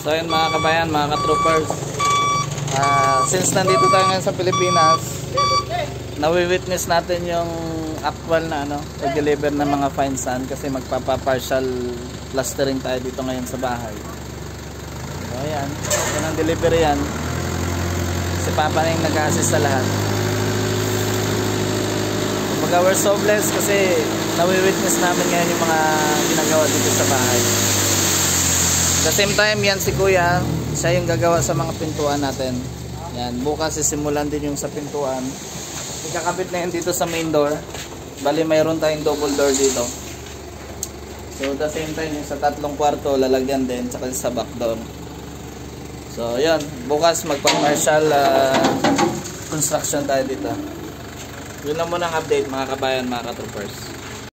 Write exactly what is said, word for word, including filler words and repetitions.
So yun mga kabayan, mga ka-troopers, uh, since nandito tayo ngayon sa Pilipinas, nawi-witness natin yung actual na ano, pag-deliver ng mga fine sand kasi magpapa-partial plastering tayo dito ngayon sa bahay. So ayan, ito ng delivery yan. Si Papa na yung nag-assist sa lahat. Kumbaga we're so blessed kasi nawi-witness namin ngayon yung mga ginagawa dito sa bahay. At the same time, yan si Kuya, siya yung gagawa sa mga pintuan natin. Yan, bukas sisimulan din yung sa pintuan. Ikakabit na yan dito sa main door. Bali mayroon tayong double door dito. So at the same time, yung sa tatlong kwarto lalagyan din, tsaka sa back door. So yun, bukas magpa-commercial uh, construction tayo dito. Yun lang muna ang update mga kabayan, mga ka-troopers.